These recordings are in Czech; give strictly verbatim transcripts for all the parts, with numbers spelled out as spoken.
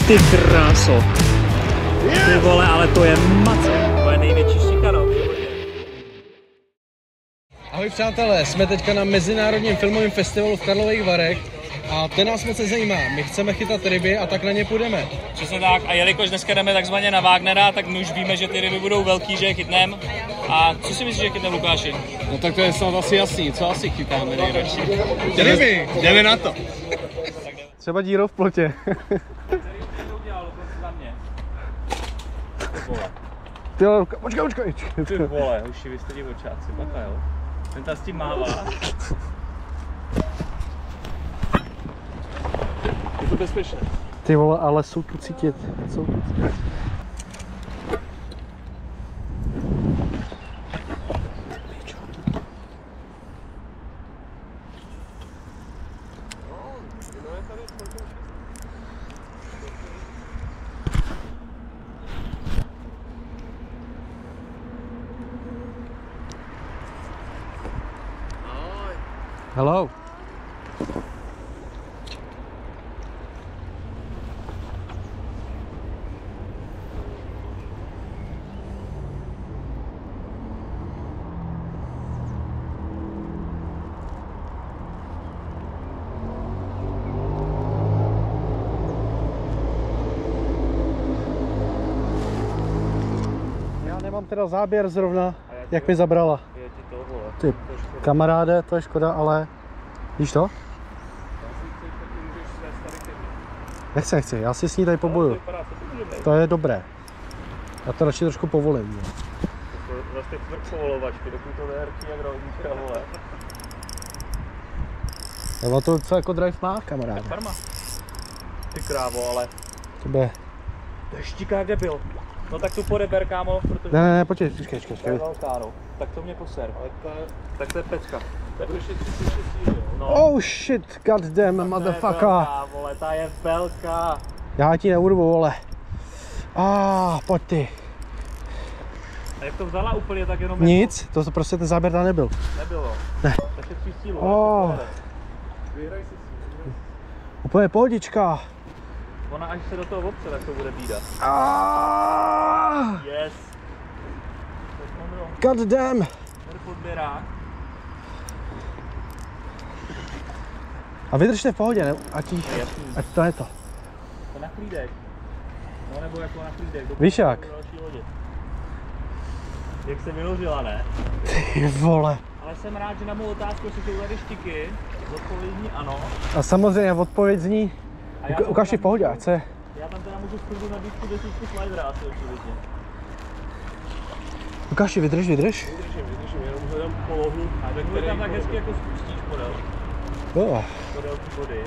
Ty kráso. Ty vole, ale to je mace. To je největší šikana. Ahoj přátelé, jsme teďka na Mezinárodním filmovém festivalu v Karlových Varech a ten nás moc zajímá. My chceme chytat ryby a tak na ně půjdeme. Přesně tak, a jelikož dneska jdeme takzvaně na Wagnera, tak my už víme, že ty ryby budou velký, že je chytnem. A co si myslíš, že chytnem, Lukáši? No tak to je snad asi jasný, co asi chytáme nejradši? Ryby, jdeme na to. Třeba díru v plotě. Ty vole, počkej, počkej. Ty vole, hoši, vy jste divočáci, bacha jo. Ten ta s tím mává. Je to bezpečné. Ty vole, ale jsou tu cítit. Jsou tu cítit. Hello. Já nemám teda záběr zrovna, jak mi zabrala. Je ti to, vole. Ty kamaráde, to je škoda, ale víš to? Nechci, nechci, já si s ní tady poboju. To je dobré. Já to radši trošku povolím. Zase ty tvrt povolovačky, dokud to nehrčí jak rovníčka, vole. No to co jako drive má, kamaráde. Tak farma. Ty krávo, ale. To bude. To je štíká debil. No tak tu podeber, kámo, protože... Ne, ne, ne, počkej, počkej, počkej. To je velká, no. Tak to mě poser. Tak to je pecka. To je šest No. Oh shit, goddamn, motherfucker. To je velká, vole, ta je velká. Já ti neurvu, vole. Ah, pojď ty. A jak to vzala úplně, tak jenom... Nic, to prostě ten záběr tam nebyl. Nebylo. Ne. Tak je sílu. Oh. Vyhraj si si. Úplně pohodička. Ona až se do toho opře, tak to bude bída. Ah, Yes. goddamn. Tady podběrák. A vydržte v pohodě, ne? Ať, jí, ať to je to. To na klídek. No nebo jako na klídek. Víš jak? Jak se vyložila, ne? Ty vole. Ale jsem rád, že na mou otázku, jestli jsou tady štiky, zodpovědní ano. A samozřejmě odpověď zní, A já uka- ukáž v pohodě, ať se. Já tam teda můžu skrytu nabídku desítku slidera asi očividně. Lukáši, vydrž, vydrž. Vydržím, vydržím, jenom hledám polohu. A tak můj tam tak hezky jako spustíš podél. Oh. Podél ty vody.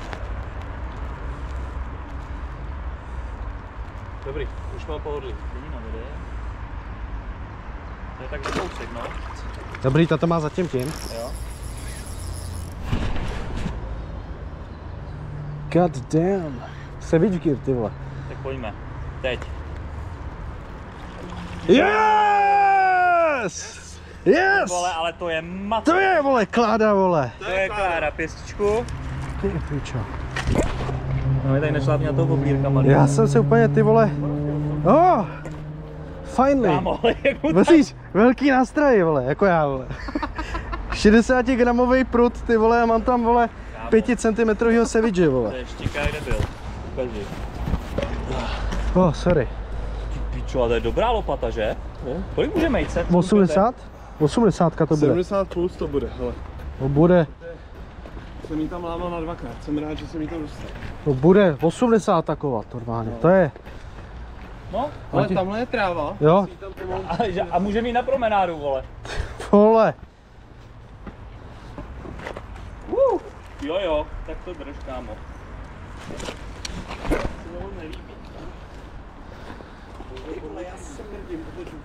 Dobrý, už mám pohodlí. Vidí na vody. To je tak kousek, no. Dobrý, tato má zatím tím. Jo. God damn. Savage gear, ty vole. Tak pojďme. Teď. Yes! Yes! Vole, ale to je mat. To je, vole, kláda, vole. To je kláda, pěstičku. Ty pičo. No je tady nešlápně na toho popírka, Marko. Já jsem se úplně, ty vole. Oh! Finally. Kámo, ale jak mu Myslíš, velký nástroj, vole, jako já, vole. šedesát gramový prut, ty vole, a mám tam, vole, pět centimetrů savage, vole. To je štíka, kde byl. Ukaži. Oh, sorry. Ty pičo, ale to je dobrá lopata, že? Ne? Kolik může mít set? osmdesát? osmdesát to bude. sedmdesát plus to bude, hele. To bude, Jsem jí tam lámal na dvakrát, jsem rád, že jsem jí tam dostal. to bude osmdesát takovat normálně, to je. No, Ale Mati- tamhle je tráva. Jo. Musí tam pomalu- a, že- a může mít na promenádu, vole. Vole. Uh, jo jo, tak to drž, kámo. Se to nelíbí. Já se mrdím, otoču.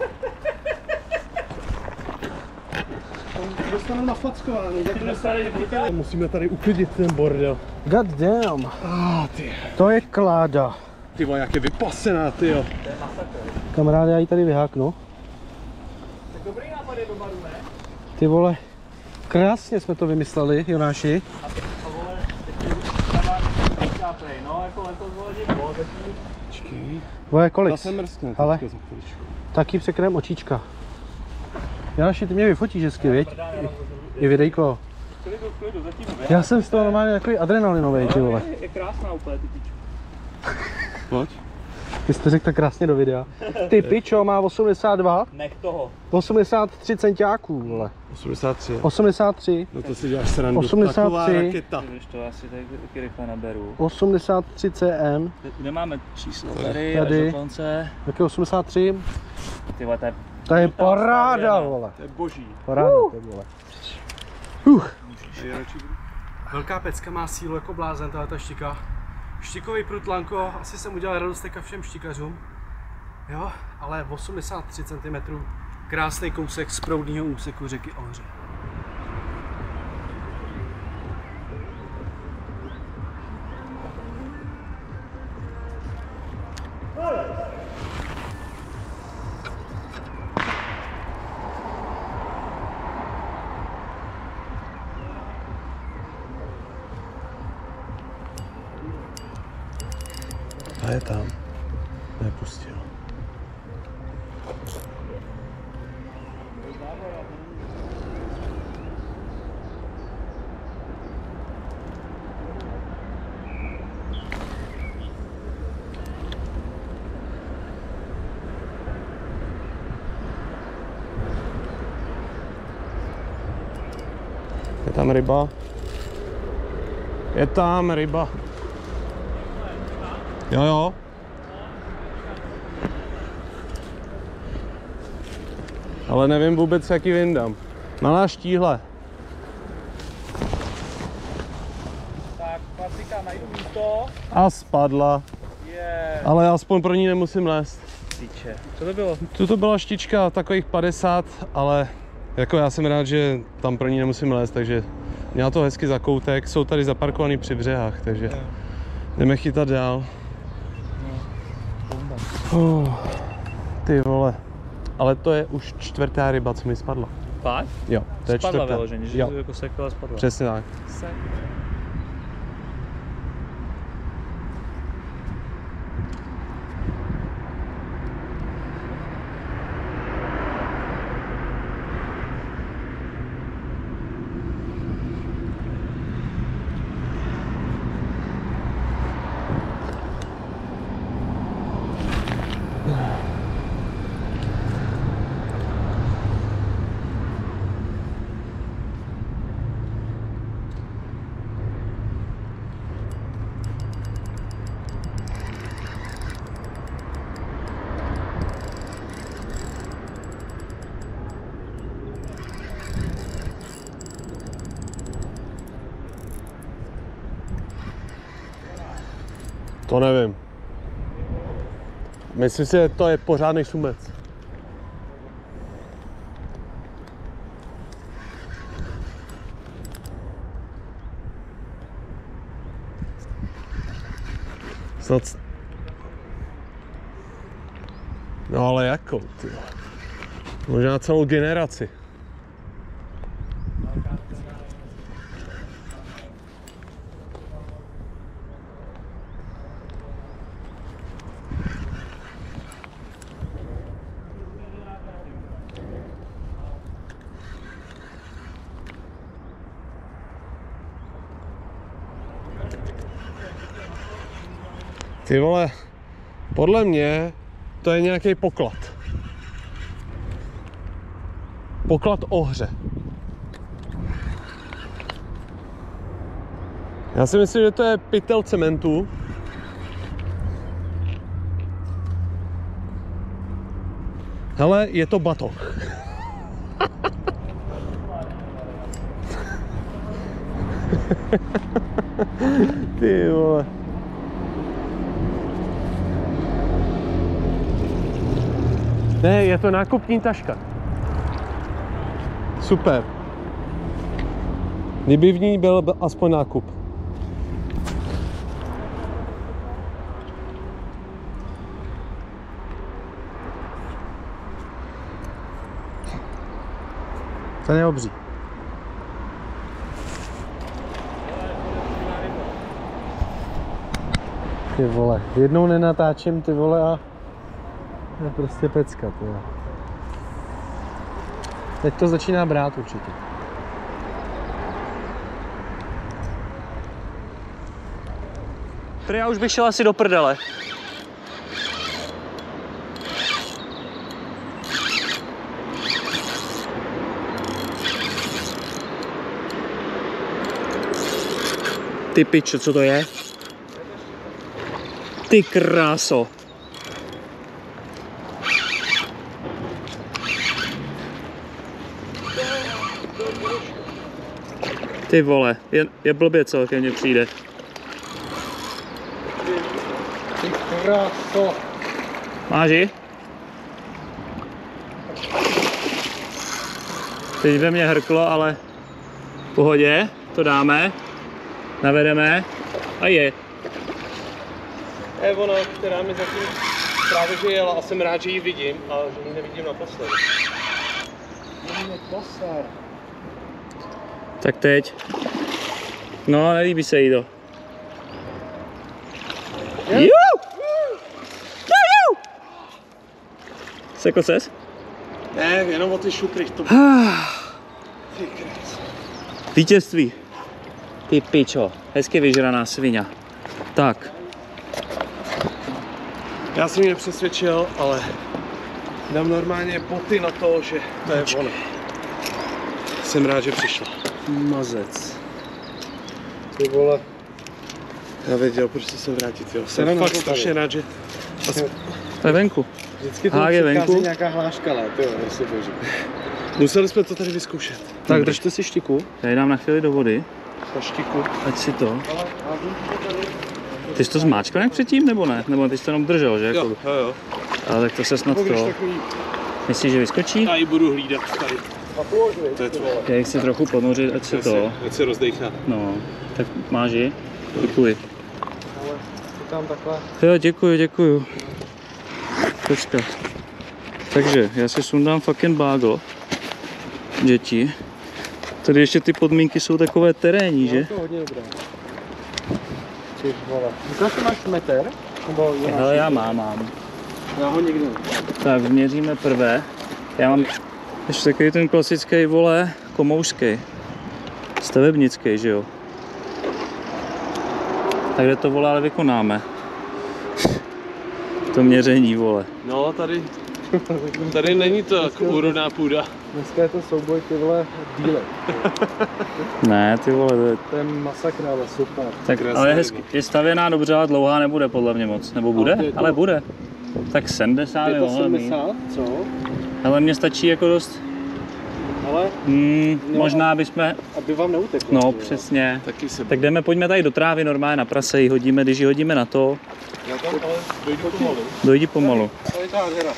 Dostanu nafackovány, tak to dostane, musíme tady uklidit ten bordel. God damn. Ah, ty. To je kláda. Ty vole, jak je vypasená, ty jo. To je masakr. Kamaráde, já ji tady vyháknu. Tak dobrý nápad je do baru, ne? Ty vole, krásně jsme to vymysleli, Jonáši. A, a vole, teď je No, jako letos bylo Počkej. Bude kolik? Zase mrskne. Ale teďka za chviličku. taky překrém očička. Janoši, ty mě vyfotíš hezky, viď? I videjko. Klidu, klidu, zatím Já jsem z toho normálně takový adrenalinový, ty vole. je krásná úplně, ty pičo. Pojď. Ty jsi to řekl tak krásně do videa. Ty pičo má osmdesát dva, Nech toho. osmdesát tři centiáků, vole. osmdesát tři. osmdesát tři, No to si děláš srandu. osmdesát tři. Taková raketa. Když to asi tak taky rychle naberu. osmdesát tři cm, Kde máme číslo? Tady, Tady. až do konce. taky osmdesát tři. Ty vole, to je To je paráda, vole. To je boží. Paráda, ty vole. Uh. A radši Velká pecka má sílu jako blázen, tahle ta štika. Štikový prutlanko, asi jsem udělal radost teďka všem štikařům. Jo, ale osmdesát tři centimetrů, krásný kousek z proudního úseku řeky Ohře. A je tam. Nepustil. Je tam ryba. Je tam ryba. Jo, jo. Ale nevím vůbec, jaký vyndám. Malá štíhle. tak, klasika, najdu místo. A spadla. Je. Ale aspoň pro ní nemusím lézt. Tyče. Co to bylo? Tuto byla štička takových padesát, ale jako já jsem rád, že tam pro ní nemusím lézt, takže měla to hezky za koutek. Jsou tady zaparkovaný při břehách, takže jdeme chytat dál. Oh, ty vole. Ale to je už čtvrtá ryba, co mi spadla. Fakt? Jo, to je Spadla čtvrtá. vyloženě, že Jo, to jako sekla a spadla. přesně tak. Sek. To nevím. Myslím si, že to je pořádný sumec. Snad... No ale jako, ty. Možná celou generaci. Ty vole, podle mě to je nějaký poklad. Poklad Ohře. Já si myslím, že to je pytel cementu. Hele, je to batoh. Ty vole. Ne, je to nákupní taška. Super. Kdyby v ní byl aspoň nákup. To je obří. Ty vole, jednou nenatáčím ty vole a je prostě pecka, ty vole. Teď to začíná brát určitě. Já už bych šel asi do prdele. Ty pičo, co to je? Ty kráso. Ty vole, je, je blbě, co ke mně přijde. Ty kráso. Máš ji? Teď ve mě hrklo, ale v pohodě, to dáme, navedeme a je. Je ona, která mi zatím právě že jela a jsem rád, že ji vidím, ale že ji nevidím naposledy. Tak teď. No, nelíbí se jí to. Sekl ses? Ne, jenom o ty šupry. To... Vítězství. Ty pičo, hezky vyžraná svině. Tak. Já jsem mě nepřesvědčil, ale dám normálně boty na to, že to je ono. Jsem rád, že přišla. Mazec. Ty vole. Já věděl, proč se sem vrátit, jo. Jsem fakt strašně rád, že... To je venku. Vždycky to Hák je venku. nějaká hláška, ne? Ty jo, jestli bože. Museli jsme to tady vyzkoušet. Tak držte si štiku. Já ji dám na chvíli do vody. Na štiku. Ať si to. Ty jsi to zmáčkal nějak předtím, nebo ne? Nebo ty jsi to jenom držel, že? Jo, jo, jo. Ale tak to se snad to... Takový... Myslíš, že vyskočí? Já ji budu hlídat tady. To je to. Já ji chci trochu ponořit, ať se to... Ať se rozdejchá. No, tak máš ji? Děkuji. Ale tam takhle. Jo, děkuji, děkuji. Pecka. Takže, já si sundám fucking bágl. Děti. Tady ještě ty podmínky jsou takové terénní, že? To je hodně dobré. Ty vole. Myslíš, že máš metr? Nebo Hele, já mám, mám. Já ho nikdy. Tak, měříme prvé. Já mám ještě takový ten klasický, vole, komoušský. Stavebnický, že jo? Tak kde to, vole, ale vykonáme? To měření, vole. No, tady, tady není to jako úrodná půda. Dneska je to souboj, ty vole, dílek. Ne, ty vole, to je... To je masakra, ale super. Tak, ale je, hezky, je stavěná dobře, ale dlouhá nebude podle mě moc. Nebo bude? Ale, to... ale bude. Tak sedmdesát je to mohla mít. sedmdesát, co? Ale mně stačí jako dost. Ale? Hmm, no, možná bychom... Aby vám neuteklo. No, přesně. Taky se... Tak jdeme, pojďme tady do trávy normálně na prase, ji hodíme, když ji hodíme na to. Já tam ale dojdu pomalu. Dojdi pomalu. Tady ta hra.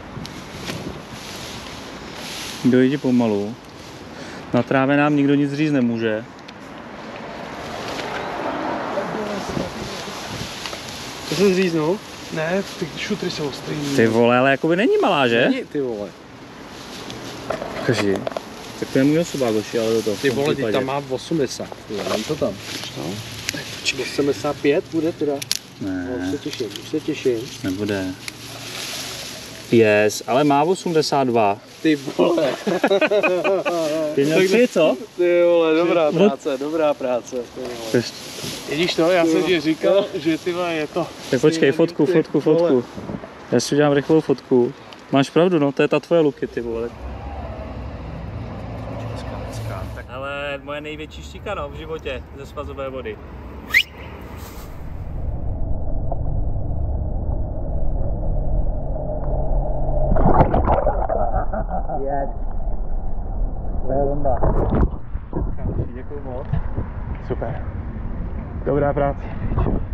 Dojdi pomalu. Na trávě nám nikdo nic říct nemůže. To se zříznou? Ne, ty šutry jsou ostrý. Ty vole, ale jakoby není malá, že? Není, ty vole. Kaži. Tak to je můj osobák, hoši, ale do toho. Ty vole, ty tam má osmdesát. Mám to tam. No. osmdesát pět bude teda? Ne. No, už se těším, už se těším. Nebude. Yes, ale má osmdesát dva. Ty vole. Ty měl tři, co? Ty vole, dobrá práce, dobrá práce. Vidíš to, já jsem ti říkal, že ty vole je to. Tak počkej, fotku, fotku, fotku. Já si udělám rychlou fotku. Máš pravdu, no, to je ta tvoje Luky, ty vole. Ale moje největší štíka, no, v životě ze svazové vody. Yes. To je bomba. Děkuju moc. Super. Dobrá práce.